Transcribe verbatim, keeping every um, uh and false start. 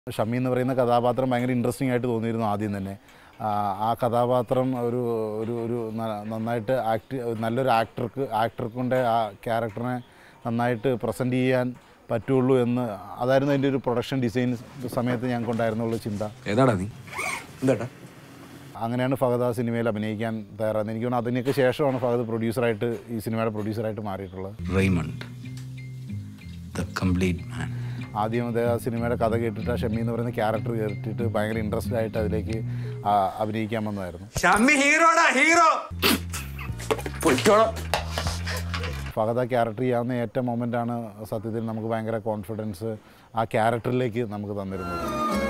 ഷമി എന്ന് പറയുന്ന കഥാപാത്രം ഭയങ്കര ഇൻട്രസ്റ്റിംഗ് ആയിട്ട് തോന്നിയിരുന്നു ആദ്യം തന്നെ. ആ കഥാപാത്രം ഒരു ഒരു ഒരു നന്നായിട്ട് ആക്ട് നല്ലൊരു ആക്ടർക്ക് ആക്ടർക്ക് കൊണ്ട് ആ ക്യാരക്ടറിനെ നന്നായിട്ട് പ്രസൻറ്റ് ചെയ്യാൻ പറ്റുള്ളൂ എന്ന് അതായിരുന്നു അതിൻ്റെ ഒരു പ്രൊഡക്ഷൻ ഡിസൈൻ സമയത്ത് ഞങ്ങൾക്കുണ്ടായിരുന്നുള്ള ചിന്ത. ഏതാടാ നീ എന്താ അങ്ങനെയാണ് ഫഹദ് ആ സിനിമയിൽ അഭിനയിക്കാൻ തയ്യാറാകുന്നത്. എനിക്ക് തോന്നുന്നു അതിനൊക്കെ ശേഷമാണ് ഫഹദ് പ്രൊഡ്യൂസറായിട്ട് ഈ സിനിമയുടെ പ്രൊഡ്യൂസറായിട്ട് മാറിയിട്ടുള്ളത്. Raymond the complete man. ആദ്യം അദ്ദേഹം ആ സിനിമയുടെ കഥ കേട്ടിട്ട് ആ ഷമി എന്ന് പറയുന്ന ക്യാരക്ടർ കേട്ടിട്ട് ഭയങ്കര ഇൻട്രസ്റ്റഡ് ആയിട്ട് അതിലേക്ക് അഭിനയിക്കാൻ വന്നതായിരുന്നു. ഫഹദ് ആ ക്യാരക്ടർ ചെയ്യാവുന്ന ഏറ്റവും മൊമെൻ്റാണ് സത്യത്തിൽ നമുക്ക് ഭയങ്കര കോൺഫിഡൻസ് ആ ക്യാരക്ടറിലേക്ക് നമുക്ക് തന്നിരുന്നത്.